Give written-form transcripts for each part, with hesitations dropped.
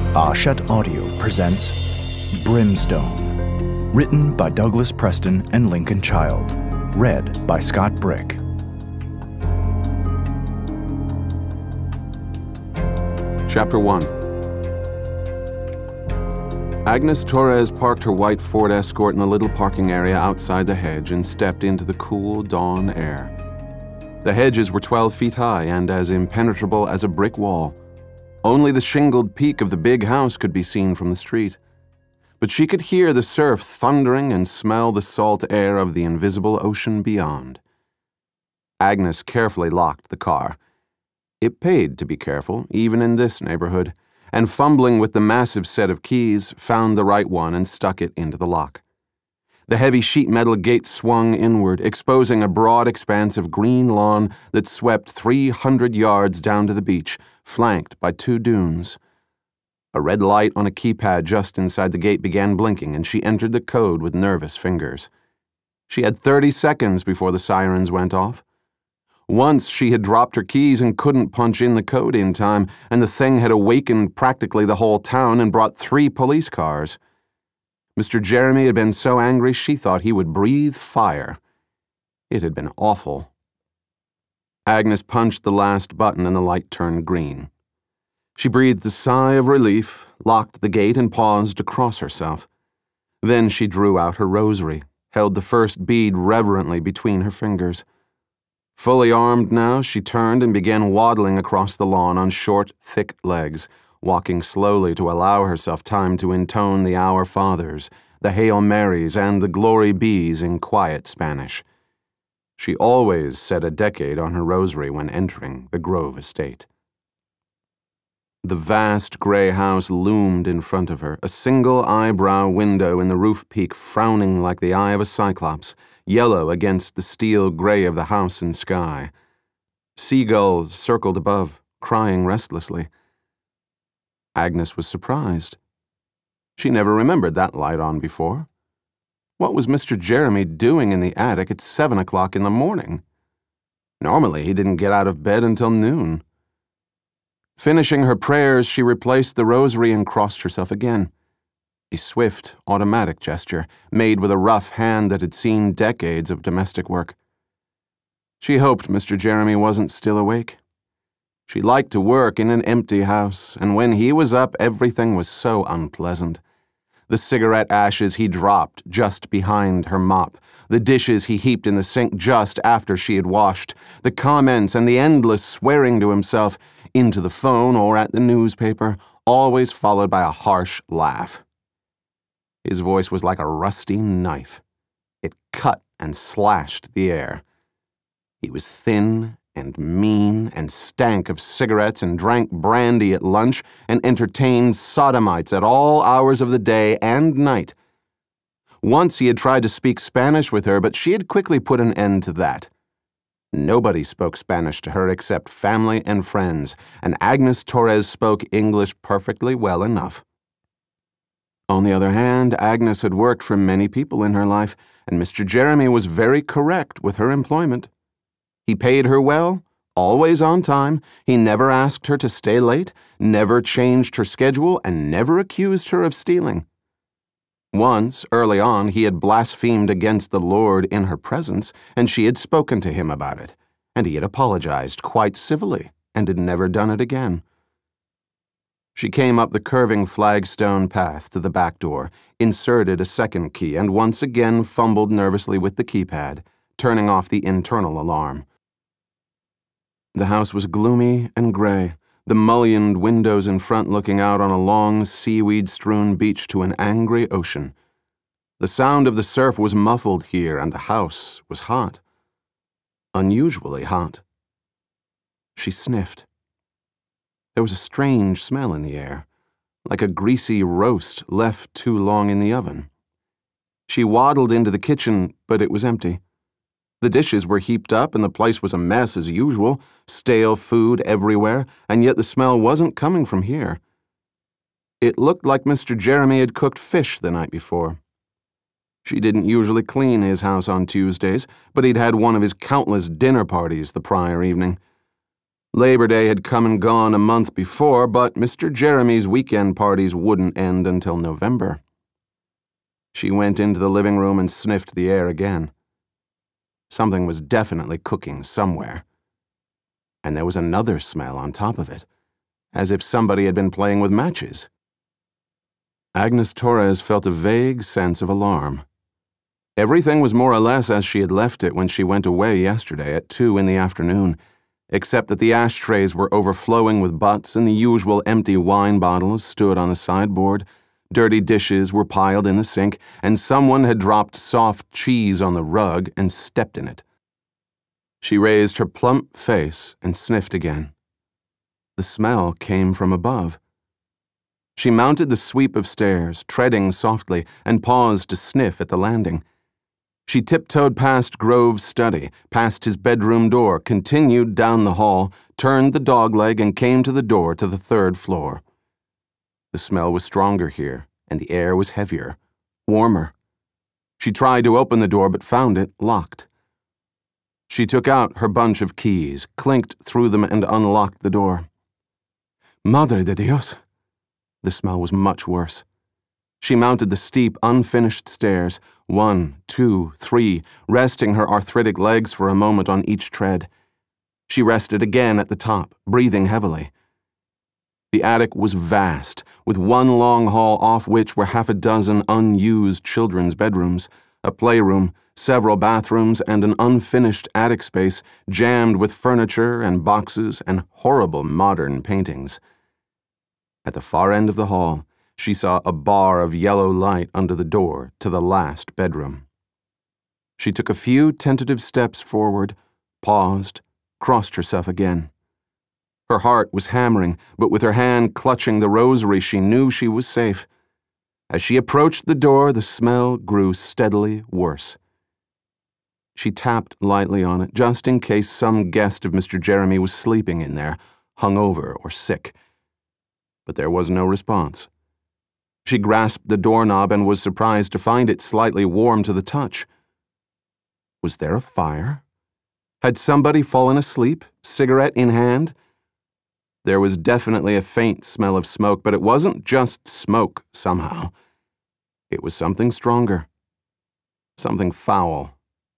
Shed Audio presents Brimstone, written by Douglas Preston and Lincoln Child, read by Scott Brick. Chapter 1. Agnes Torres parked her white Ford Escort in the little parking area outside the hedge and stepped into the cool dawn air. The hedges were 12 feet high and as impenetrable as a brick wall. Only the shingled peak of the big house could be seen from the street. But she could hear the surf thundering and smell the salt air of the invisible ocean beyond. Agnes carefully locked the car. It paid to be careful, even in this neighborhood, and fumbling with the massive set of keys, found the right one and stuck it into the lock. The heavy sheet metal gate swung inward, exposing a broad expanse of green lawn that swept 300 yards down to the beach, flanked by two dunes. A red light on a keypad just inside the gate began blinking, and she entered the code with nervous fingers. She had 30 seconds before the sirens went off. Once she had dropped her keys and couldn't punch in the code in time, and the thing had awakened practically the whole town and brought 3 police cars. Mr. Jeremy had been so angry she thought he would breathe fire. It had been awful. Agnes punched the last button and the light turned green. She breathed a sigh of relief, locked the gate, and paused to cross herself. Then she drew out her rosary, held the first bead reverently between her fingers. Fully armed now, she turned and began waddling across the lawn on short, thick legs, walking slowly to allow herself time to intone the Our Fathers, the Hail Marys, and the Glory Bees in quiet Spanish. She always said a decade on her rosary when entering the Grove estate. The vast gray house loomed in front of her, a single eyebrow window in the roof peak frowning like the eye of a cyclops, yellow against the steel gray of the house and sky. Seagulls circled above, crying restlessly. Agnes was surprised. She never remembered that light on before. What was Mr. Jeremy doing in the attic at 7 o'clock in the morning? Normally, he didn't get out of bed until noon. Finishing her prayers, she replaced the rosary and crossed herself again. A swift, automatic gesture, made with a rough hand that had seen decades of domestic work. She hoped Mr. Jeremy wasn't still awake. She liked to work in an empty house, and when he was up, everything was so unpleasant. The cigarette ashes he dropped just behind her mop, the dishes he heaped in the sink just after she had washed, the comments and the endless swearing to himself, into the phone or at the newspaper, always followed by a harsh laugh. His voice was like a rusty knife. It cut and slashed the air. He was thin and mean and stank of cigarettes and drank brandy at lunch and entertained sodomites at all hours of the day and night. Once he had tried to speak Spanish with her, but she had quickly put an end to that. Nobody spoke Spanish to her except family and friends, and Agnes Torres spoke English perfectly well enough. On the other hand, Agnes had worked for many people in her life, and Mr. Jeremy was very correct with her employment. He paid her well, always on time. He never asked her to stay late, never changed her schedule, and never accused her of stealing. Once, early on, he had blasphemed against the Lord in her presence, and she had spoken to him about it, and he had apologized quite civilly and had never done it again. She came up the curving flagstone path to the back door, inserted a second key, and once again fumbled nervously with the keypad, turning off the internal alarm. The house was gloomy and gray, the mullioned windows in front looking out on a long, seaweed-strewn beach to an angry ocean. The sound of the surf was muffled here, and the house was hot. Unusually hot. She sniffed. There was a strange smell in the air, like a greasy roast left too long in the oven. She waddled into the kitchen, but it was empty. The dishes were heaped up and the place was a mess as usual, stale food everywhere, and yet the smell wasn't coming from here. It looked like Mr. Jeremy had cooked fish the night before. She didn't usually clean his house on Tuesdays, but he'd had one of his countless dinner parties the prior evening. Labor Day had come and gone a month before, but Mr. Jeremy's weekend parties wouldn't end until November. She went into the living room and sniffed the air again. Something was definitely cooking somewhere. And there was another smell on top of it, as if somebody had been playing with matches. Agnes Torres felt a vague sense of alarm. Everything was more or less as she had left it when she went away yesterday at 2 in the afternoon, except that the ashtrays were overflowing with butts and the usual empty wine bottles stood on the sideboard, dirty dishes were piled in the sink, and someone had dropped soft cheese on the rug and stepped in it. She raised her plump face and sniffed again. The smell came from above. She mounted the sweep of stairs, treading softly, and paused to sniff at the landing. She tiptoed past Grove's study, past his bedroom door, continued down the hall, turned the dogleg, and came to the door to the 3rd floor. The smell was stronger here, and the air was heavier, warmer. She tried to open the door but found it locked. She took out her bunch of keys, clinked through them, and unlocked the door. Madre de Dios! The smell was much worse. She mounted the steep, unfinished stairs, 1, 2, 3, resting her arthritic legs for a moment on each tread. She rested again at the top, breathing heavily. The attic was vast, with one long hall off which were half a dozen unused children's bedrooms, a playroom, several bathrooms, and an unfinished attic space jammed with furniture and boxes and horrible modern paintings. At the far end of the hall, she saw a bar of yellow light under the door to the last bedroom. She took a few tentative steps forward, paused, crossed herself again. Her heart was hammering, but with her hand clutching the rosary, she knew she was safe. As she approached the door, the smell grew steadily worse. She tapped lightly on it, just in case some guest of Mr. Jeremy was sleeping in there, hungover or sick. But there was no response. She grasped the doorknob and was surprised to find it slightly warm to the touch. Was there a fire? Had somebody fallen asleep, cigarette in hand? There was definitely a faint smell of smoke, but it wasn't just smoke, somehow. It was something stronger. Something foul.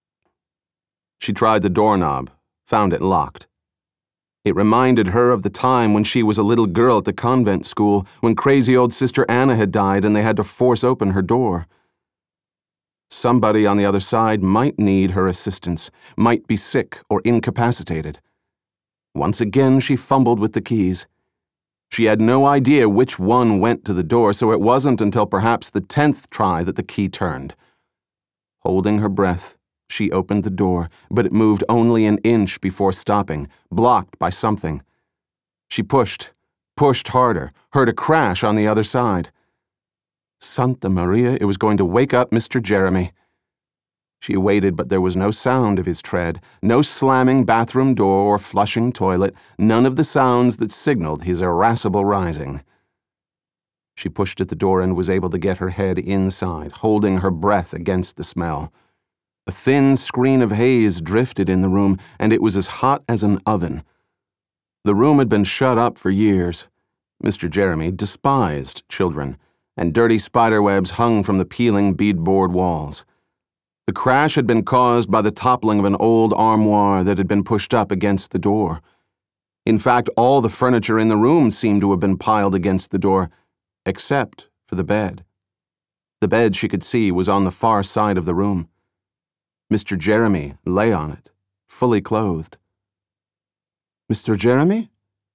She tried the doorknob, found it locked. It reminded her of the time when she was a little girl at the convent school, when crazy old Sister Anna had died and they had to force open her door. Somebody on the other side might need her assistance, might be sick or incapacitated. Once again, she fumbled with the keys. She had no idea which one went to the door, so it wasn't until perhaps the 10th try that the key turned. Holding her breath, she opened the door, but it moved only an inch before stopping, blocked by something. She pushed harder, heard a crash on the other side. Santa Maria, it was going to wake up Mr. Jeremy. She waited, but there was no sound of his tread, no slamming bathroom door or flushing toilet, none of the sounds that signaled his irascible rising. She pushed at the door and was able to get her head inside, holding her breath against the smell. A thin screen of haze drifted in the room, and it was as hot as an oven. The room had been shut up for years. Mr. Jeremy despised children, and dirty spiderwebs hung from the peeling beadboard walls. The crash had been caused by the toppling of an old armoire that had been pushed up against the door. In fact, all the furniture in the room seemed to have been piled against the door, except for the bed. The bed, she could see, was on the far side of the room. Mr. Jeremy lay on it, fully clothed. Mr. Jeremy?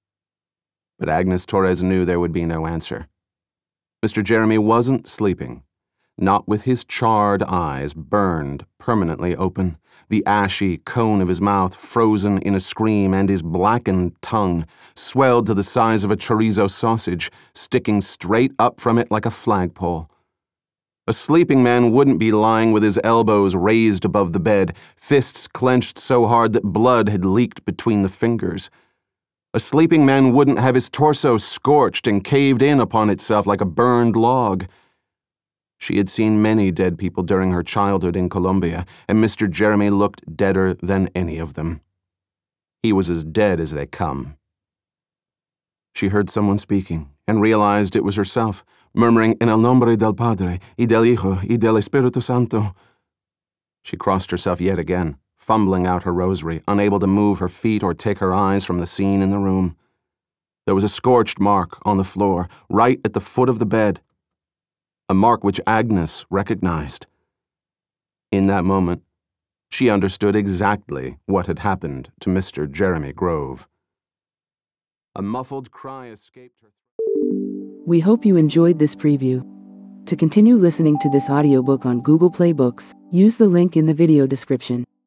But Agnes Torres knew there would be no answer. Mr. Jeremy wasn't sleeping, not with his charred eyes burned permanently open, the ashy cone of his mouth frozen in a scream, and his blackened tongue swelled to the size of a chorizo sausage, sticking straight up from it like a flagpole. A sleeping man wouldn't be lying with his elbows raised above the bed, fists clenched so hard that blood had leaked between the fingers. A sleeping man wouldn't have his torso scorched and caved in upon itself like a burned log. She had seen many dead people during her childhood in Colombia, and Mr. Jeremy looked deader than any of them. He was as dead as they come. She heard someone speaking and realized it was herself, murmuring in el nombre del Padre, y del Hijo, y del Espíritu Santo. She crossed herself yet again, fumbling out her rosary, unable to move her feet or take her eyes from the scene in the room. There was a scorched mark on the floor, right at the foot of the bed, a mark which Agnes recognized. In that moment, she understood exactly what had happened to Mr. Jeremy Grove. A muffled cry escaped her. We hope you enjoyed this preview. To continue listening to this audiobook on Google Play Books, use the link in the video description.